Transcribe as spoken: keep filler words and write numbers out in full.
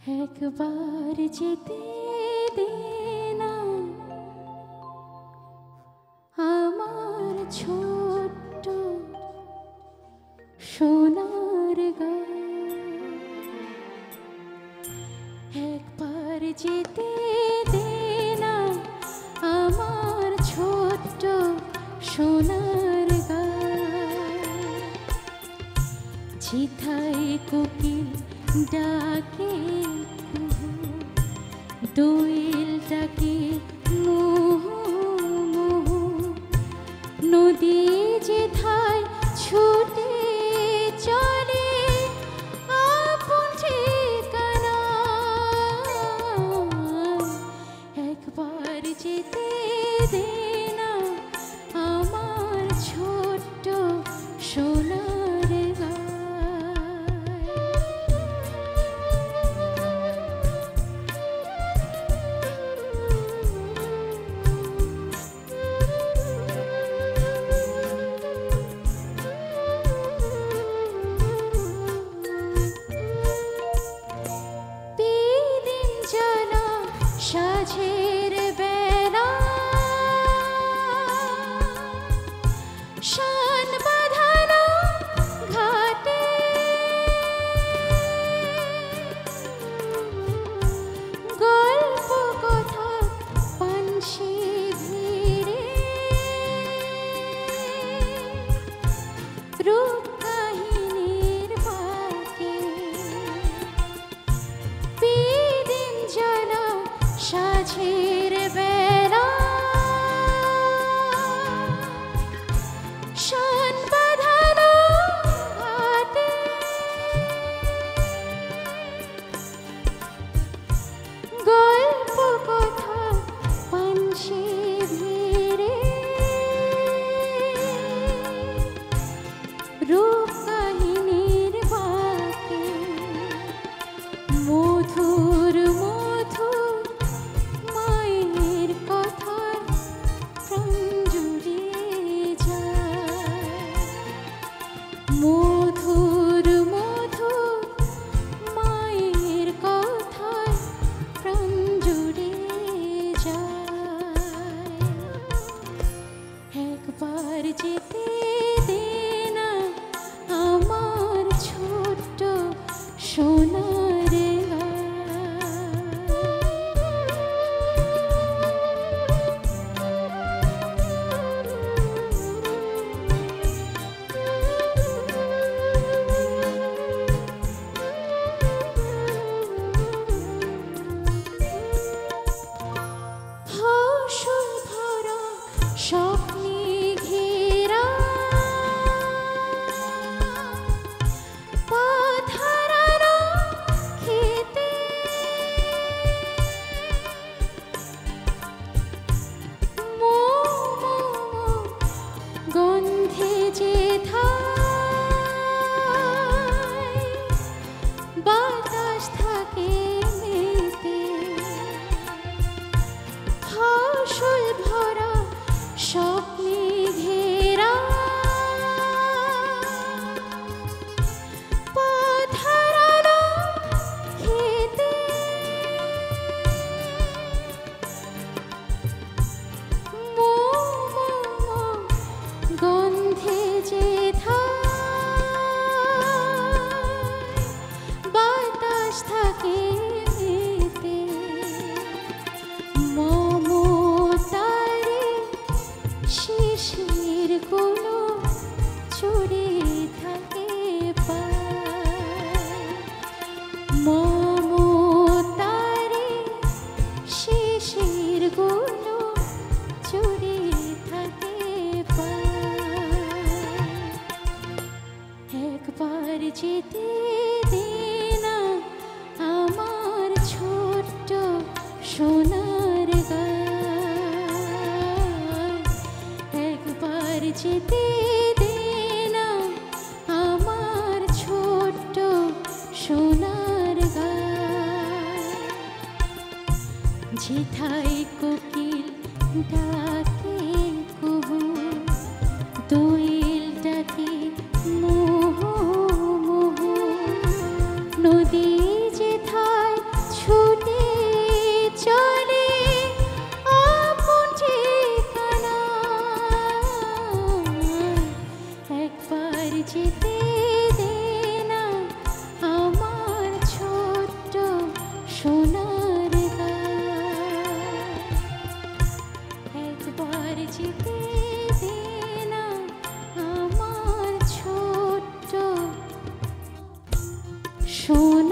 একবার যেতে দে না আমার ছোট্ট সোনার গাঁ, একবার যেতে দে না আমার ছোট্ট সোনার গাঁ, যেথায় কোকিল ডাকে দোয়েল ডাকে মুহু মুহু, নদী যেথায় ছুটে চলে আপন ঠিকানা, একবার যেতে দে না আমার ছোট্ট সোনার গাঁ। সাঝের বেলা শান বাঁধানো ঘাটে, গল্প কথা পানসি ভিড়ে, রূপ কাহিনীর বাকে বিদিন জানা সাঝের বেলা শান বাঁধানো ঘাটে, গল্প কথা পানসি ভিড়ে, রূপ কাহিনীর বাকে মধুর মধুর মায়ের কথার প্রাণ জুড়ে যায়, মধুর মধুর মায়ের কথার প্রাণ জুড়ে যায়, একবার যেতে দে না আমার ছোট্ট সোনার গাঁ। ফসল ভরা স্বপ্নে ঘেরা পথ হারানো খেতে, মো মো মো গন্ধে যেথায় বাতাস থাকে মেতে, ফসল ভরা স্বপ্নে ঘেরা পথ হারানো খেতে, মো মো মো গন্ধে যেথায় বাতাস থাকে মেতে, মমতারে শিশির গুলো চুরি থাকে পায়, মমতারে শিশির গুলো চুরি থাকে পায়, একবার যেতে দে না আমার ছোট্ট সোনার গাঁ, একবার যেতে দে না আমার ছোট্ট সোনার গাঁ, যেথায় কোকিল ডাকে কুহু দোয়েল ডাকে মুহু মুহু, নদী যেথায় সোনার গান। একবার যেতে দে না আমার ছোট্ট সোনার